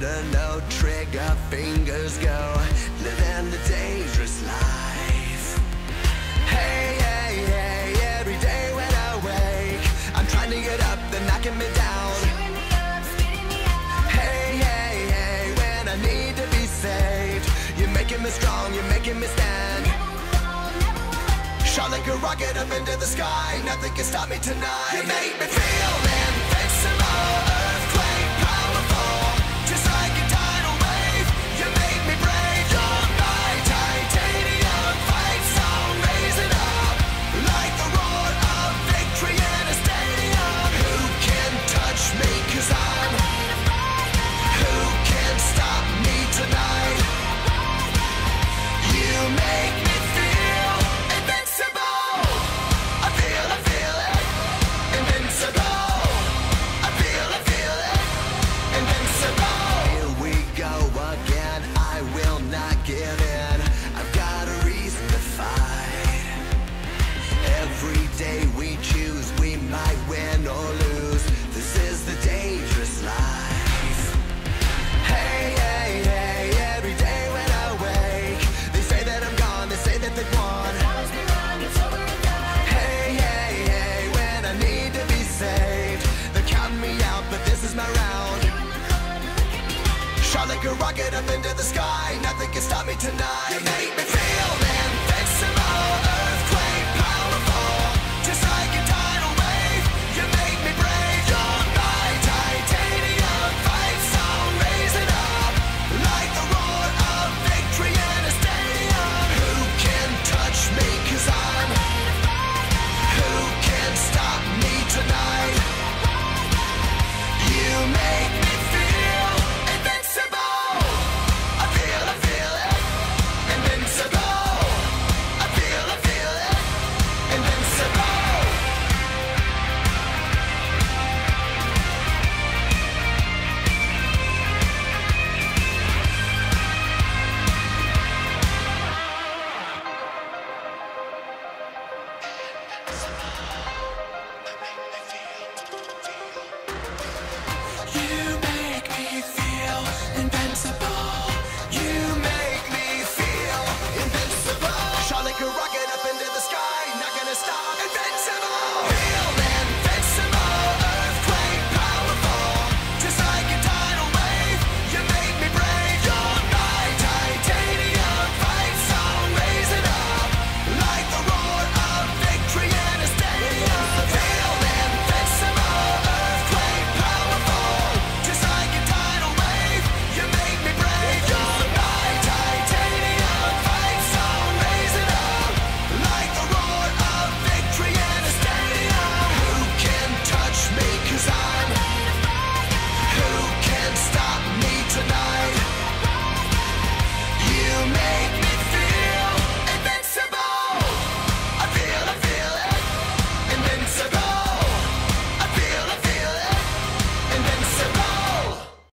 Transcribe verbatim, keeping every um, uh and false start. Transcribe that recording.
under no trigger, fingers go, living the dangerous life. Hey, hey, hey, every day when I wake, I'm trying to get up, they're knocking me down. Cheering me up, spitting me out. Hey, hey, hey, when I need to be saved, you're making me strong, you're making me stand. Never will fall, never will end. Shot like a rocket up into the sky, nothing can stop me tonight. You make me feel invincible, earthquake powerful, just like a tidal wave. You make me brave, you're my titanium fight song, raising up like the roar of victory in a stadium. Who can touch me, cause I'm who can stop me tonight? You make me feel invincible. I feel, I feel it, invincible. I feel, I feel it, invincible. Here we go again, I will not give in. I've got a reason to fight. Every day we choose, we might win or lose. This is the dangerous life. Hey, hey, hey, every day when I wake, they say that I'm gone, they say that they've won. Always been wrong, it's over and done. Hey, hey, hey, when I need to be saved, they're counting me out, but this is my round. You're in the corner, look at me now. Shot like a rocket up into the sky, nothing can stop me tonight. You make me feel